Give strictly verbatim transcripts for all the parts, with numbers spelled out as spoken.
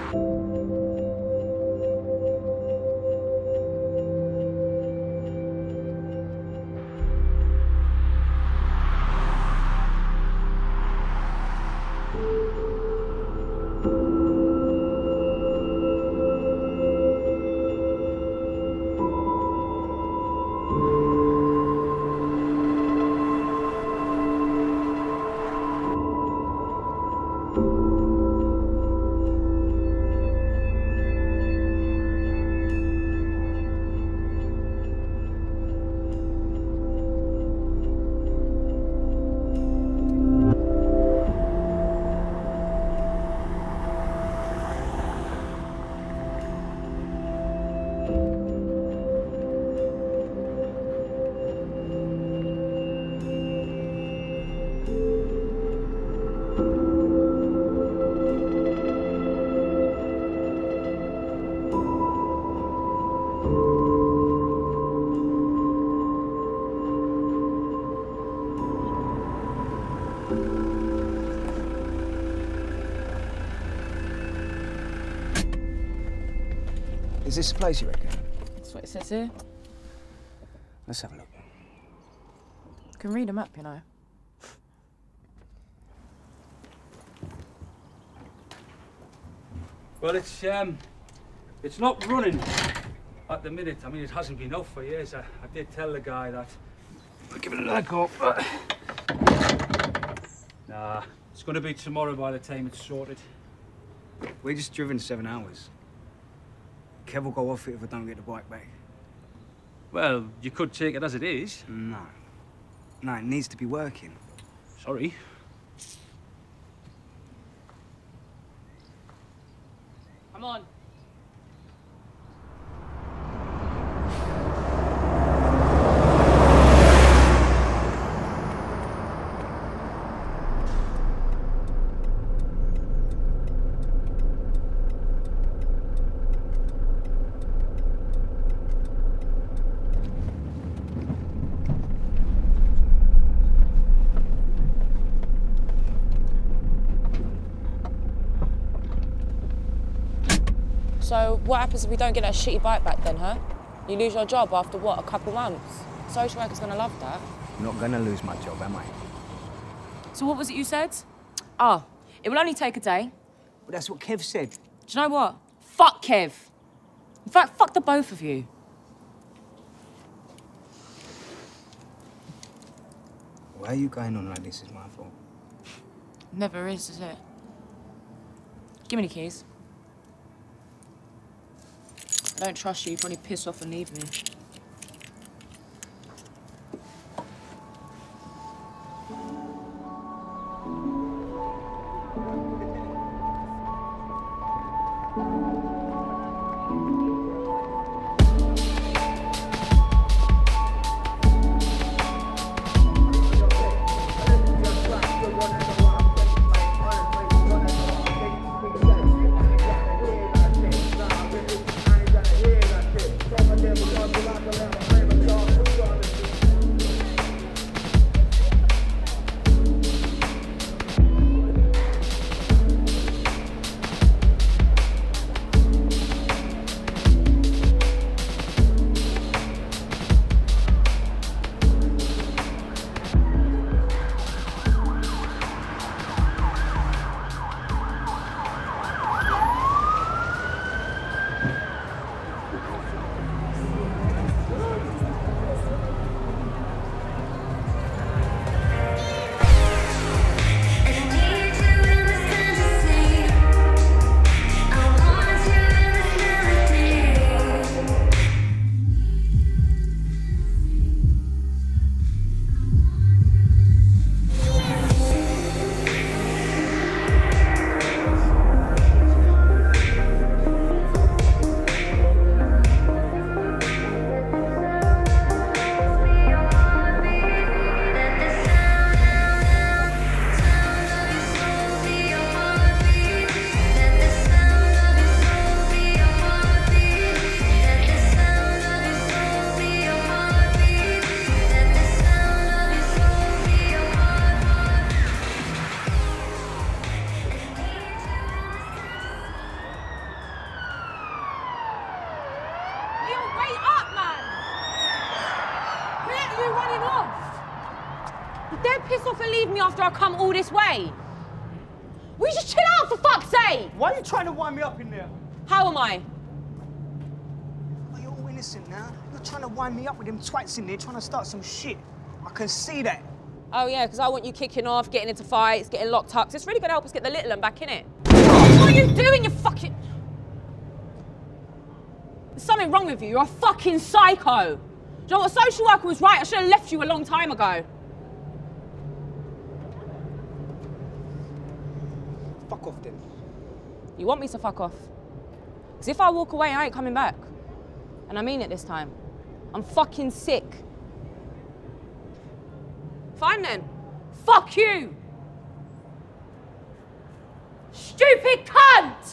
Is this the place, you reckon? That's what it says here. Let's have a look. You can read them up, you know. Well, it's um, it's not running at the minute. I mean, it hasn't been out for years. I, I did tell the guy that. I'll give it another go. But... Nah, it's going to be tomorrow by the time it's sorted. We're just driven seven hours. Kev will go off it if I don't get the bike back. Well, you could take it as it is. No. No, it needs to be working. Sorry. Come on. So what happens if we don't get that shitty bike back then, huh? You lose your job after, what, a couple months? Social worker's gonna love that. I'm not gonna lose my job, am I? So what was it you said? Oh, it will only take a day. Well, that's what Kev said. Do you know what? Fuck Kev. In fact, fuck the both of you. Why are you going on like this is my fault? Never is, is it? Give me the keys. I don't trust you. You probably piss off and leave me. Never gonna leave me after I come all this way? Will you just chill out, for fuck's sake? Why are you trying to wind me up in there? How am I? Oh, you're all innocent now. You're trying to wind me up with them twats in there, trying to start some shit. I can see that. Oh, yeah, because I want you kicking off, getting into fights, getting locked up. 'Cause it's really gonna help us get the little one back in it. What are you doing, you fucking... There's something wrong with you. You're a fucking psycho. Do you know what? A social worker was right. I should have left you a long time ago. Fuck off then. You want me to fuck off? Because if I walk away, I ain't coming back. And I mean it this time. I'm fucking sick. Fine then. Fuck you! Stupid cunt!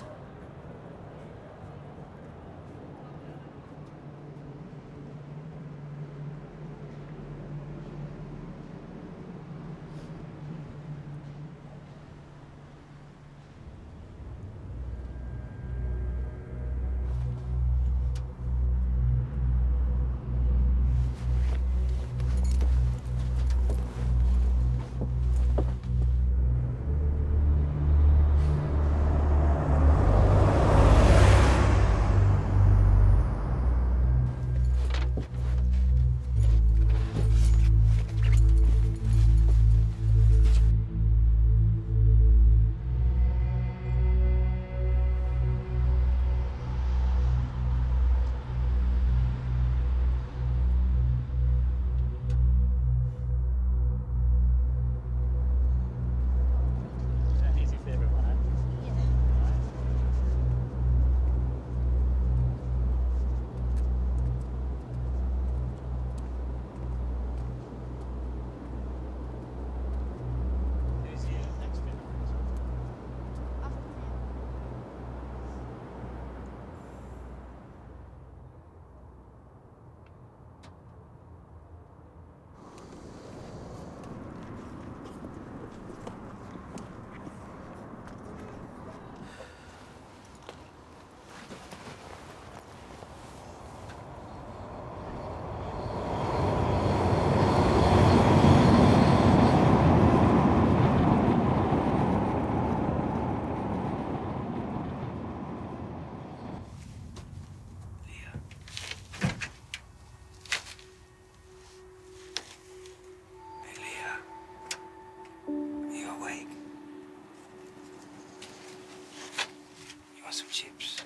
Some chips.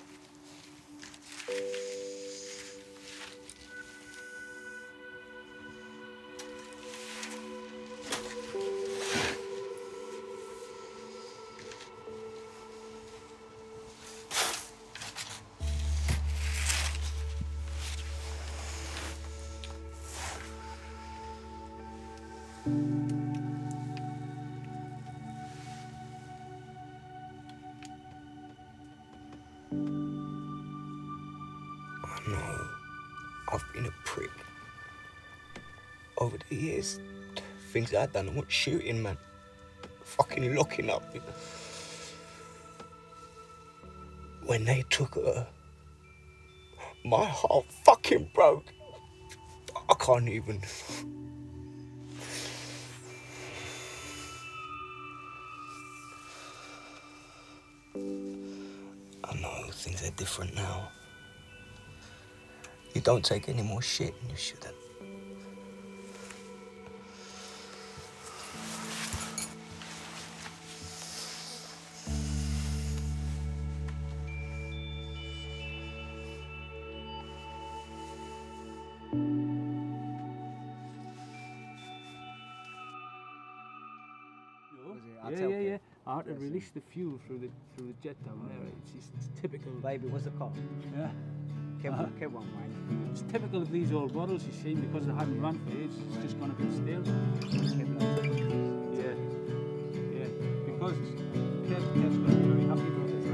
I know I've been a prick. Over the years, things I've done, I wasn't shooting, man. Fucking locking up. When they took her, my heart fucking broke. I can't even. I know things are different now. You don't take any more shit and you shouldn't. Yeah, yeah, yeah. I had to release the fuel through the through the jet down there. It's, it's, it's typical. Baby, what's the car? Yeah. Kev, Uh-huh. Kev one, mate. It's typical of these old bottles, you see, because they haven't run for ages. It's just gone a bit stale. Yeah, yeah. Because Kev, Kev's going to be very happy about this.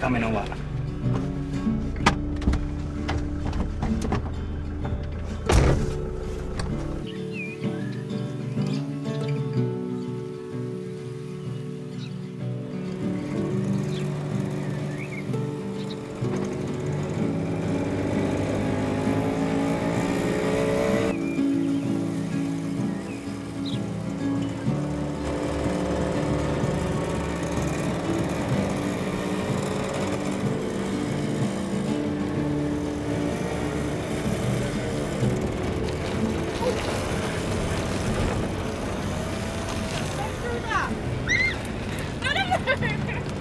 coming or what? No, no, no.